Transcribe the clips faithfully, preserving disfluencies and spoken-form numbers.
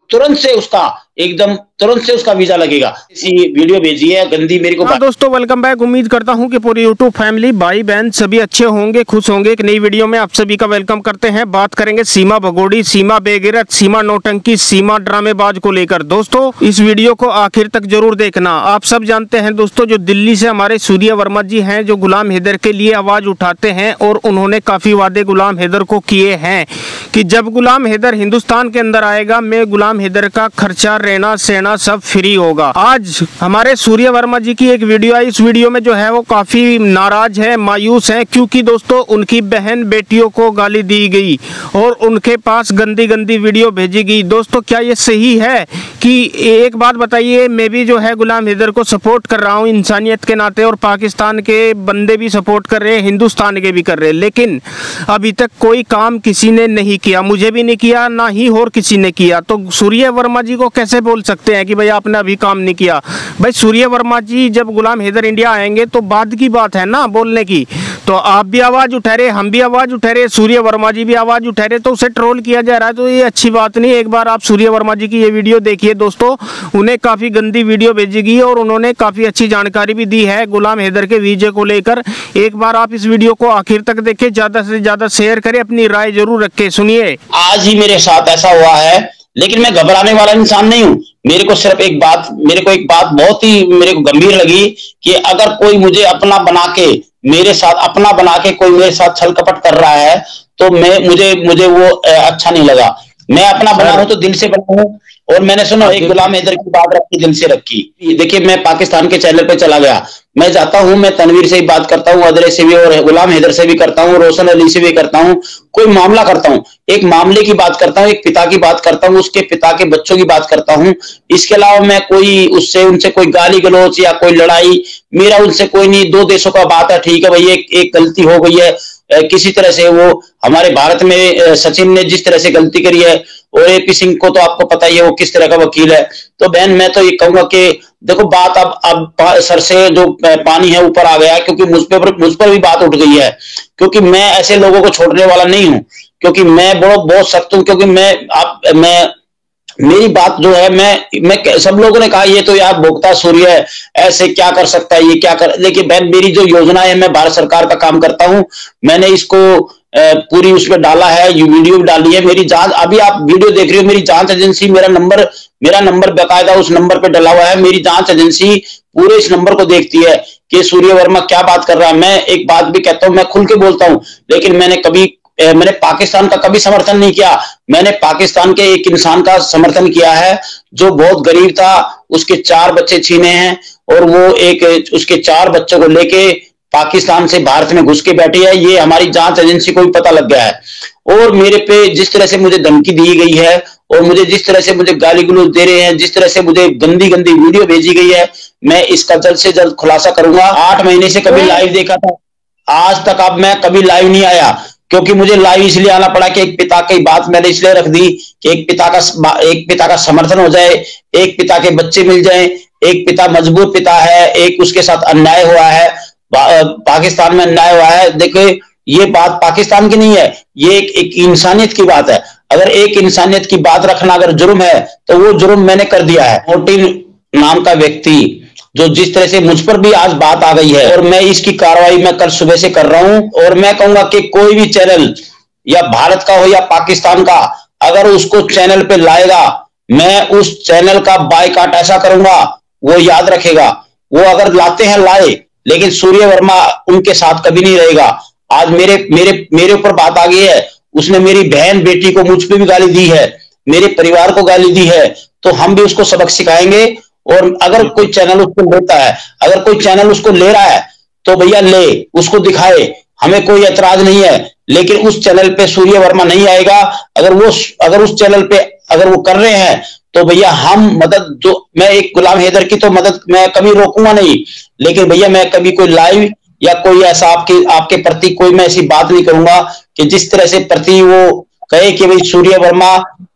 तुरंत से उसका एकदम तुरंत से उसका वीजा लगेगा। इसी वीडियो भेजी है गंदी मेरे को। हाँ दोस्तों, वेलकम बैक। उम्मीद करता हूँ कि पूरी यूट्यूब फैमिली, भाई बहन सभी अच्छे होंगे, खुश होंगे। एक नई वीडियो में आप सभी का वेलकम करते हैं। बात करेंगे सीमा भगोड़ी, सीमा बेगैरत, सीमा नौटंकी, सीमा ड्रामेबाज को लेकर। दोस्तों इस वीडियो को आखिर तक जरूर देखना। आप सब जानते हैं दोस्तों, जो दिल्ली से हमारे सूर्य वर्मा जी हैं, जो गुलाम हैदर के लिए आवाज उठाते हैं, और उन्होंने काफी वादे गुलाम हैदर को किए हैं कि जब गुलाम हैदर हिंदुस्तान के अंदर आएगा, मैं गुलाम हैदर का खर्चा, रहना सहना सब फ्री होगा। आज हमारे सूर्य वर्मा जी की एक वीडियो आई। इस वीडियो में जो है वो काफी नाराज है, मायूस है, क्योंकि दोस्तों उनकी बहन बेटियों को गाली दी गई और उनके पास गंदी गंदी वीडियो भेजी गई। दोस्तों क्या ये सही है? कि एक बात बताइए, मैं भी जो है गुलाम हैदर को सपोर्ट कर रहा हूँ इंसानियत के नाते, और पाकिस्तान के बंदे भी सपोर्ट कर रहे हैं, हिंदुस्तान के भी कर रहे हैं, लेकिन अभी तक कोई काम किसी ने नहीं किया, मुझे भी नहीं किया, ना ही और किसी ने किया। तो सूर्य वर्मा जी को कैसे बोल सकते हैं कि भाई आपने अभी काम नहीं किया? भाई सूर्य वर्मा जी जब गुलाम हैदर इंडिया आएंगे तो बाद की बात है ना बोलने की। तो आप भी आवाज उठा रहे, हम भी आवाज उठा रहे, सूर्य वर्मा जी भी आवाज उठा रहे, तो उसे ट्रोल किया जा रहा है, तो ये अच्छी बात नहीं। एक बार आप सूर्य वर्मा जी की ये वीडियो देखिए दोस्तों, उन्हें काफी गंदी वीडियो भेजी गई और उन्होंने काफी अच्छी जानकारी भी दी है गुलाम हैदर के वीजे को लेकर। एक बार आप इस वीडियो को आखिर तक देखें, ज्यादा से ज्यादा शेयर करें, अपनी राय जरूर रखें। सुनिए। आज ही मेरे साथ ऐसा हुआ है, लेकिन मैं घबराने वाला इंसान नहीं हूं। मेरे को सिर्फ एक बात मेरे को एक बात बहुत ही मेरे को गंभीर लगी कि अगर कोई मुझे अपना बना के मेरे साथ अपना बना के कोई मेरे साथ छल कपट कर रहा है, तो मैं मुझे मुझे वो अच्छा नहीं लगा। मैं अपना बना हूं तो दिल से बना हूं, और मैंने सुना एक गुलाम हैदर की बात रखी, दिल से रखी। देखिए मैं पाकिस्तान के चैनल पे चला गया, मैं जाता हूं, मैं तनवीर से भी बात करता हूं, अदरे से भी, और गुलाम हैदर से भी करता हूं, रोशन अली से भी करता हूं। कोई मामला करता हूं, एक मामले की बात करता हूं, एक पिता की बात करता हूं, उसके पिता के बच्चों की बात करता हूं। इसके अलावा मैं कोई उससे उनसे कोई गाली गलौज या कोई लड़ाई मेरा उनसे कोई नहीं। दो देशों का बात है, ठीक है भाई, एक, एक गलती हो गई है किसी तरह से। वो हमारे भारत में सचिन ने जिस तरह से गलती करी है, और एपी सिंह को तो आपको पता ही है वो किस तरह का वकील है। तो बहन मैं तो ये कहूंगा कि देखो बात अब अब सर से जो पानी है ऊपर आ गया, क्योंकि मुझ पर मुझ पर भी बात उठ गई है, क्योंकि मैं ऐसे लोगों को छोड़ने वाला नहीं हूं, क्योंकि मैं बहुत बहुत सख्त हूं। क्योंकि मैं आप मैं मेरी बात जो है, मैं मैं सब लोगों ने कहा ये तो यार भोगता सूर्य है, ऐसे क्या कर सकता है, ये क्या कर। देखिए बहन, मेरी जो योजना है, मैं भारत सरकार का काम करता हूं, मैंने इसको पूरी उसमें डाला है, ये वीडियो डाली है। मेरी जांच, अभी आप वीडियो देख रहे हो, मेरी जांच एजेंसी, मेरा नंबर मेरा नंबर बेकायदा उस नंबर पे डला हुआ है। मेरी जांच एजेंसी पूरे इस नंबर को देखती है कि सूर्य वर्मा क्या बात कर रहा है। मैं एक बात भी कहता हूं, मैं खुल के बोलता हूं, लेकिन मैंने कभी मैंने पाकिस्तान का कभी समर्थन नहीं किया। मैंने पाकिस्तान के एक इंसान का समर्थन किया है जो बहुत गरीब था, उसके चार बच्चे छीने हैं, और वो एक उसके चार बच्चों को लेके पाकिस्तान से भारत में घुस के बैठी है। ये हमारी जांच एजेंसी को भी पता लग गया है। और मेरे पे जिस तरह से मुझे धमकी दी गई है, और मुझे जिस तरह से मुझे गाली गलौज दे रहे हैं, जिस तरह से मुझे गंदी गंदी वीडियो भेजी गई है, मैं इसका जल्द से जल्द खुलासा करूंगा। आठ महीने से कभी लाइव देखा था, आज तक अब मैं कभी लाइव नहीं आया, क्योंकि मुझे लाइव इसलिए आना पड़ा कि एक पिता की बात मैंने इसलिए रख दी कि एक पिता का एक पिता का समर्थन हो जाए, एक पिता के बच्चे मिल जाए। एक पिता मजबूर पिता है, एक उसके साथ अन्याय हुआ है, पाकिस्तान में अन्याय हुआ है। देखो ये बात पाकिस्तान की नहीं है, ये एक, एक इंसानियत की बात है। अगर एक इंसानियत की बात रखना अगर जुर्म है, तो वो जुर्म मैंने कर दिया है। मोर्टिन नाम का व्यक्ति जो जिस तरह से मुझ पर भी आज बात आ गई है, और मैं इसकी कार्रवाई मैं कल सुबह से कर रहा हूं। और मैं कहूंगा कि कोई भी चैनल, या भारत का हो या पाकिस्तान का, अगर उसको चैनल पे लाएगा, मैं उस चैनल का बायकॉट ऐसा करूंगा, वो याद रखेगा। वो अगर लाते हैं लाए, लेकिन सूर्य वर्मा उनके साथ कभी नहीं रहेगा। आज मेरे मेरे मेरे ऊपर बात आ गई है, उसने मेरी बहन बेटी को मुझ पर भी गाली दी है, मेरे परिवार को गाली दी है, तो हम भी उसको सबक सिखाएंगे। और अगर कोई चैनल उसको लेता है, अगर कोई चैनल उसको ले रहा है, तो भैया ले, उसको दिखाए, हमें कोई एतराज नहीं है। लेकिन उस चैनल पे सूर्य वर्मा नहीं आएगा। अगर वो अगर उस चैनल पे अगर वो कर रहे हैं, तो भैया हम मदद, जो मैं एक गुलाम हैदर की तो मदद मैं कभी रोकूंगा नहीं, लेकिन भैया मैं कभी कोई लाइव या कोई ऐसा आपके आपके प्रति कोई मैं ऐसी बात नहीं करूंगा कि जिस तरह से प्रति वो कहे कि भाई सूर्य वर्मा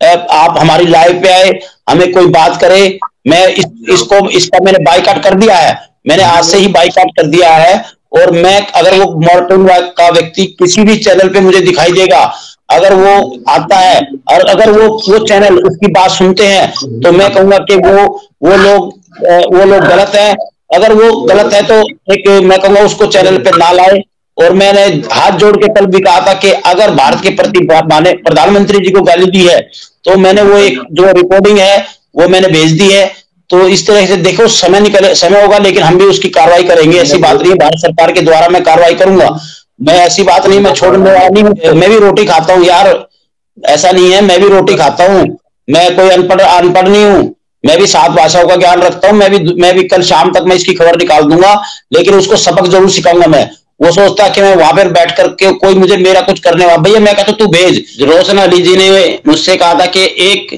आप हमारी लाइव पे आए, हमें कोई बात करे। मैं इस, इसको इसका मैंने बाइकआउट कर दिया है, मैंने आज से ही बाइकआउट कर दिया है। और मैं अगर वो मॉर्टन का व्यक्ति किसी भी चैनल पे मुझे दिखाई देगा, अगर वो आता है और अगर वो वो चैनल उसकी बात सुनते हैं तो मैं कहूंगा कि वो वो लोग वो लोग गलत है। अगर वो गलत है तो एक मैं कहूंगा उसको चैनल पे ना लाए। और मैंने हाथ जोड़ के कल भी कहा था कि अगर भारत के प्रति माने प्रधानमंत्री जी को गाली दी है तो मैंने वो एक जो रिकॉर्डिंग है वो मैंने भेज दी है। तो इस तरह से देखो समय निकले समय होगा लेकिन हम भी उसकी कार्रवाई करेंगे। ऐसी बात नहीं, भारत सरकार के द्वारा मैं कार्रवाई करूंगा। मैं ऐसी बात नहीं, मैं छोड़ने वाला नहीं हूँ। मैं भी रोटी खाता हूँ यार, ऐसा नहीं है, मैं भी रोटी खाता हूँ। मैं कोई अनपढ़ अनपढ़ नहीं हूँ, मैं भी सात भाषाओं का ज्ञान रखता हूँ। मैं भी मैं भी कल शाम तक मैं इसकी खबर निकाल दूंगा, लेकिन उसको सबक जरूर सिखाऊंगा। मैं वो सोचता है कि मैं वहां पर बैठ करके कोई मुझे मेरा कुछ करने वाला, भैया मैं कहता तू भेज। रोशन अली जी ने मुझसे कहा था कि एक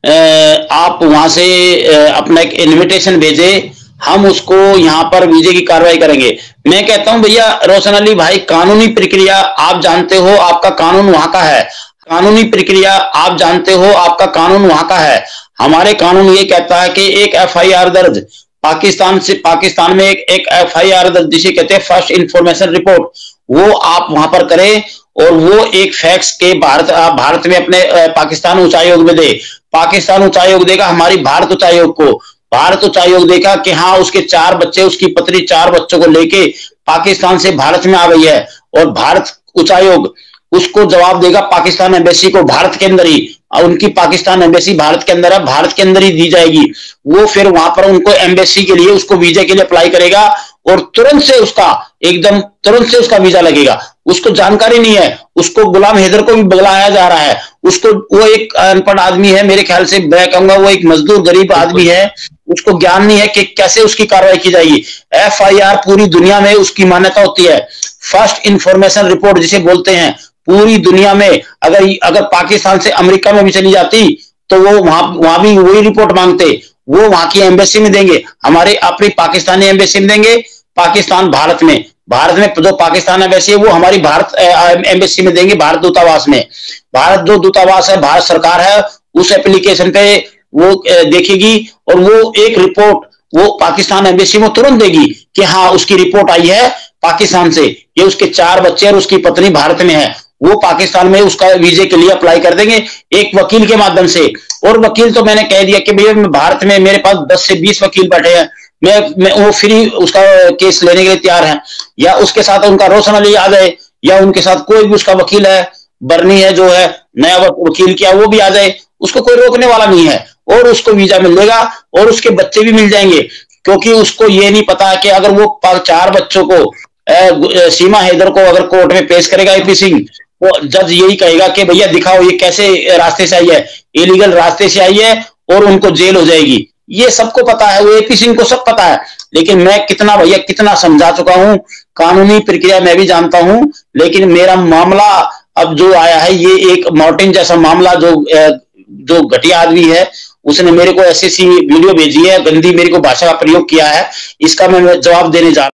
आप वहां से अपना एक इन्विटेशन भेजे, हम उसको यहाँ पर वीजे की कार्रवाई करेंगे। मैं कहता हूं भैया रोशन अली भाई, कानूनी प्रक्रिया आप जानते हो, आपका कानून वहां का है। कानूनी प्रक्रिया आप जानते हो, आपका कानून वहां का है। हमारे कानून ये कहता है कि एक एफआईआर दर्ज पाकिस्तान से पाकिस्तान में एक एक एफआईआर दर्ज जिसे कहते हैं फर्स्ट इंफॉर्मेशन रिपोर्ट, वो आप वहां पर करें और वो एक फैक्स के भारत भारत में अपने पाकिस्तान उच्चायोग में दे। पाकिस्तान उच्चायोग देगा हमारी भारत उच्चायोग को, भारत उच्चायोग देखा कि हाँ उसके चार बच्चे, उसकी पत्नी चार बच्चों को लेके पाकिस्तान से भारत में आ गई है और भारत उच्चायोग उसको जवाब देगा पाकिस्तान एम्बेसी को भारत के अंदर ही। उनकी पाकिस्तान एम्बेसी भारत के अंदर है, भारत के अंदर ही दी जाएगी। वो फिर वहां पर उनको एम्बेसी के लिए उसको वीजा के लिए अप्लाई करेगा और तुरंत से उसका एकदम तुरंत से उसका वीजा लगेगा। उसको जानकारी नहीं है, उसको गुलाम हैदर को भी बुलाया जा रहा है। उसको वो एक अनपढ़ आदमी है, मेरे ख्याल से मैं कहूंगा वो एक मजदूर गरीब आदमी है, उसको ज्ञान नहीं है कि कैसे उसकी कार्रवाई की जाएगी। एफआईआर पूरी दुनिया में उसकी मान्यता होती है, फर्स्ट इंफॉर्मेशन रिपोर्ट जिसे बोलते हैं। पूरी दुनिया में अगर अगर पाकिस्तान से अमेरिका में भी चली जाती तो वो वहां वहां भी वही रिपोर्ट मांगते, वो वहां की एम्बेसी में देंगे, हमारे अपनी पाकिस्तानी एम्बेसी में देंगे। पाकिस्तान भारत में भारत में जो पाकिस्तान एम्बेसी है वो हमारी भारत एम्बेसी में देंगे, भारत दूतावास में। भारत जो दूतावास है, भारत सरकार है, उस एप्लीकेशन पे वो देखेगी और वो एक रिपोर्ट वो पाकिस्तान एम्बेसी में तुरंत देगी कि हाँ उसकी रिपोर्ट आई है पाकिस्तान से, ये उसके चार बच्चे और उसकी पत्नी भारत में है। वो पाकिस्तान में उसका वीजे के लिए अप्लाई कर देंगे एक वकील के माध्यम से। और वकील तो मैंने कह दिया कि भैया भारत में मेरे पास दस से बीस वकील बैठे हैं, मैं, मैं वो फ्री उसका केस लेने के लिए तैयार है। या उसके साथ उनका रोशन अली आ जाए या उनके साथ कोई भी उसका वकील है, बर्नी है जो है नया वकील किया, वो भी आ जाए, उसको कोई रोकने वाला नहीं है और उसको वीजा मिलेगा और उसके बच्चे भी मिल जाएंगे। क्योंकि उसको ये नहीं पता कि अगर वो चार बच्चों को सीमा हैदर को अगर कोर्ट में पेश करेगा एपी सिंह, वो जज यही कहेगा कि भैया दिखाओ ये कैसे रास्ते से आई है, इलीगल रास्ते से आई है और उनको जेल हो जाएगी। ये सबको पता है, वो एपी सिंह को सब पता है। लेकिन मैं कितना भैया कितना समझा चुका हूं, कानूनी प्रक्रिया मैं भी जानता हूं, लेकिन मेरा मामला अब जो आया है ये एक मार्टिन जैसा मामला, जो जो घटिया आदमी है उसने मेरे को ऐसी सी वीडियो भेजी है, गंदी मेरे को भाषा का प्रयोग किया है, इसका मैं जवाब देने जा